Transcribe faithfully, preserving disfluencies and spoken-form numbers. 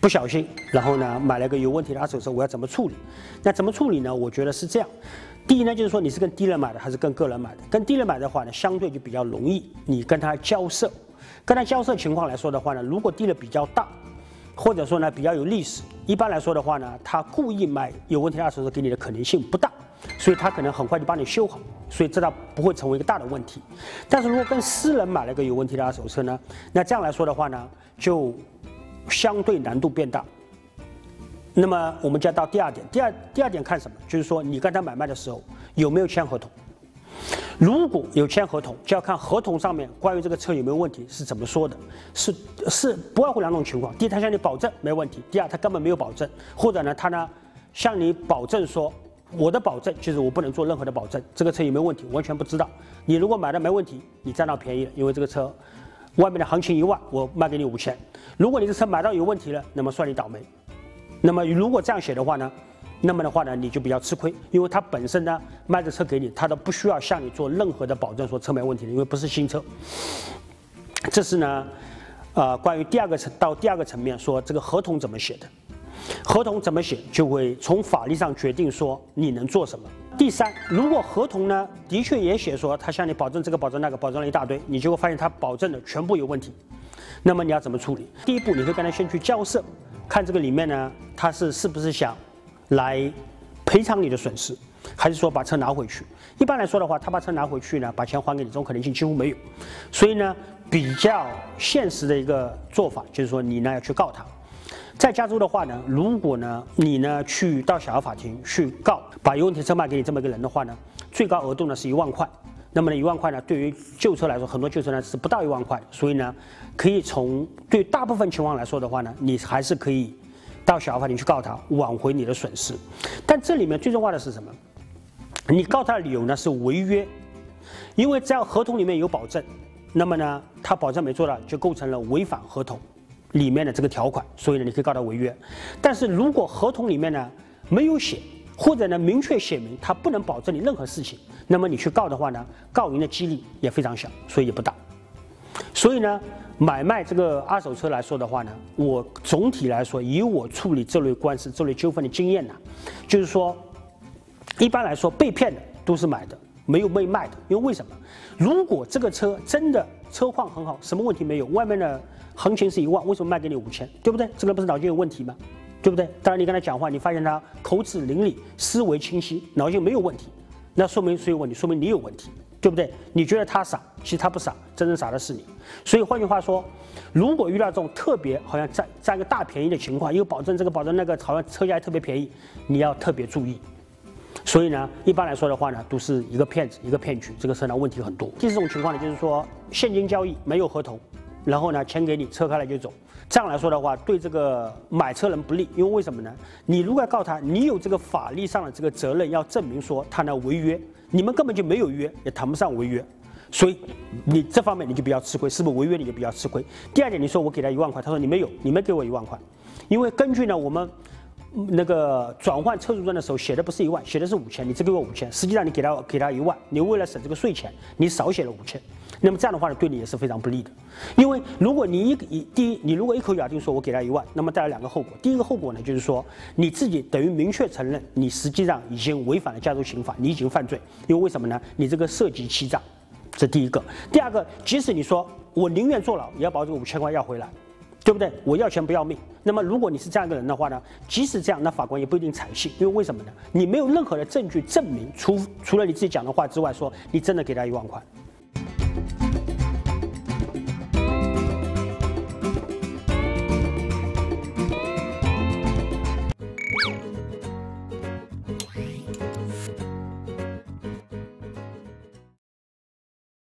不小心，然后呢买了个有问题的二手车，我要怎么处理？那怎么处理呢？我觉得是这样。第一呢，就是说你是跟低人买的还是跟个人买的？跟低人买的话呢，相对就比较容易，你跟他交涉。跟他交涉情况来说的话呢，如果低人比较大，或者说呢比较有历史，一般来说的话呢，他故意买有问题的二手车给你的可能性不大，所以他可能很快就帮你修好，所以这倒不会成为一个大的问题。但是如果跟私人买了个有问题的二手车呢，那这样来说的话呢，就相对难度变大。那么我们就要到第二点，第二第二点看什么？就是说你跟他买卖的时候有没有签合同？如果有签合同，就要看合同上面关于这个车有没有问题是怎么说的。是是不外乎两种情况：第一，他向你保证没问题；第二，他根本没有保证，或者呢，他呢向你保证说，我的保证就是我不能做任何的保证，这个车有没有问题完全不知道。你如果买的没问题，你占到便宜了，因为这个车外面的行情一万，我卖给你五千。如果你这车买到有问题了，那么算你倒霉。那么如果这样写的话呢，那么的话呢，你就比较吃亏，因为他本身呢卖这车给你，他都不需要向你做任何的保证说车没问题的，因为不是新车。这是呢，呃，关于第二个层到第二个层面说这个合同怎么写的，合同怎么写就会从法律上决定说你能做什么。第三，如果合同呢的确也写说他向你保证这个保证那个，保证了一大堆，你就会发现他保证的全部有问题，那么你要怎么处理？第一步，你会跟他先去交涉。看这个里面呢，他是是不是想来赔偿你的损失，还是说把车拿回去？一般来说的话，他把车拿回去呢，把钱还给你，这种可能性几乎没有。所以呢，比较现实的一个做法就是说，你呢要去告他。在加州的话呢，如果呢你呢去到小额法庭去告，把有问题车卖给你这么一个人的话呢，最高额度呢是一万块。那么呢，一万块呢，对于旧车来说，很多旧车呢是不到一万块，所以呢，可以从对大部分情况来说的话呢，你还是可以到小额法庭去告他，挽回你的损失。但这里面最重要的是什么？你告他的理由呢是违约，因为只要合同里面有保证，那么呢，他保证没做到，就构成了违反合同里面的这个条款，所以呢，你可以告他违约。但是如果合同里面呢没有写，或者呢明确写明他不能保证你任何事情，那么你去告的话呢，告赢的几率也非常小，所以也不大。所以呢，买卖这个二手车来说的话呢，我总体来说，以我处理这类官司、这类纠纷的经验呢，就是说，一般来说被骗的都是买的，没有被卖的。因为为什么？如果这个车真的车况很好，什么问题没有，外面的行情是一万，为什么卖给你五千？对不对？这个不是脑筋有问题吗？对不对？当然，你跟他讲话，你发现他口齿伶俐、思维清晰、脑筋没有问题，那说明谁有问题？说明你有问题，对不对？你觉得他傻，其实他不傻，真正傻的是你。所以换句话说，如果遇到这种特别好像占占个大便宜的情况，又保证这个保证那个，好像车价特别便宜，你要特别注意。所以呢，一般来说的话呢，都是一个骗子，一个骗局，这个车呢问题很多。第四种情况呢，就是说现金交易没有合同，然后呢钱给你，车开了就走。这样来说的话，对这个买车人不利，因为为什么呢？你如果要告他，你有这个法律上的这个责任，要证明说他呢违约，你们根本就没有约，也谈不上违约，所以你这方面你就比较吃亏，是不是违约你就比较吃亏？第二点，你说我给他一万块，他说你没有，你没给我一万块，因为根据呢我们那个转换车主证的时候写的不是一万，写的是五千，你只给我五千，实际上你给他给他一万，你为了省这个税钱，你少写了五千。那么这样的话呢，对你也是非常不利的，因为如果你一一第一，你如果一口咬定说我给他一万，那么带来两个后果。第一个后果呢，就是说你自己等于明确承认你实际上已经违反了加州刑法，你已经犯罪，因为为什么呢？你这个涉及欺诈，这第一个。第二个，即使你说我宁愿坐牢，也要把这个五千块要回来，对不对？我要钱不要命。那么如果你是这样一个人的话呢，即使这样，那法官也不一定采信，因为为什么呢？你没有任何的证据证明，除除了你自己讲的话之外，说你真的给他一万块。